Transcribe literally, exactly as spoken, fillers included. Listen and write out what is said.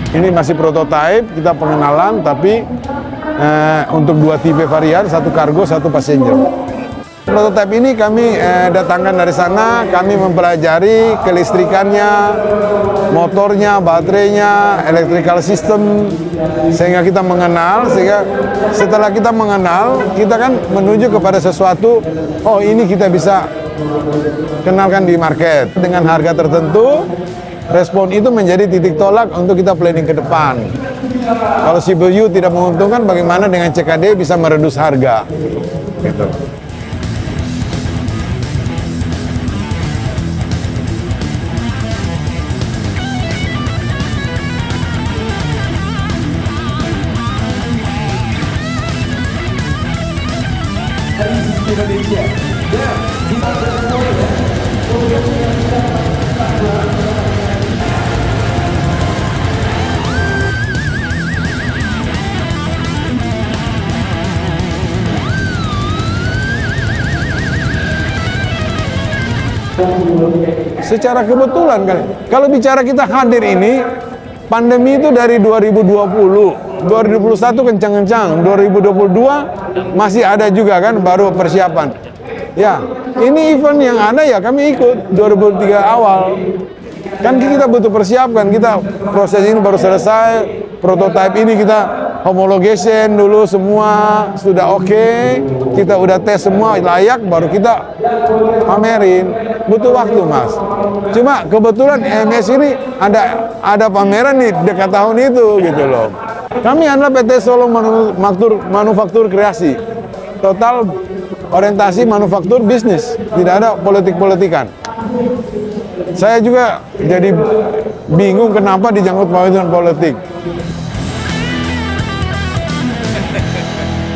Ini masih prototype, kita pengenalan, tapi eh, untuk dua tipe varian, satu kargo, satu passenger. Prototipe ini kami eh, datangkan dari sana, kami mempelajari kelistrikannya, motornya, baterainya, electrical system, sehingga kita mengenal, sehingga setelah kita mengenal, kita kan menuju kepada sesuatu, oh ini kita bisa kenalkan di market. Dengan harga tertentu, respon itu menjadi titik tolak untuk kita planning ke depan. Kalau C B U tidak menguntungkan, bagaimana dengan C K D bisa meredus harga? Gitu. Indonesia. Dan kita secara kebetulan kan, kalau bicara kita hadir ini, pandemi itu dari dua ribu dua puluh, dua ribu dua puluh satu kencang-kencang, dua ribu dua puluh dua masih ada juga kan, baru persiapan. Ya, ini event yang ada ya kami ikut dua ribu tiga awal. Kan kita butuh persiapkan, kita proses ini baru selesai, prototipe ini kita homologation dulu semua sudah oke, okay, kita udah tes semua layak, baru kita pamerin. Butuh waktu mas. Cuma kebetulan E M S ini ada ada pameran di dekat tahun itu gitu loh. Kami adalah P T Solo Manufaktur, Manufaktur Kreasi. Total orientasi manufaktur bisnis, tidak ada politik-politikan. Saya juga jadi bingung kenapa dijangkut paut dengan politik.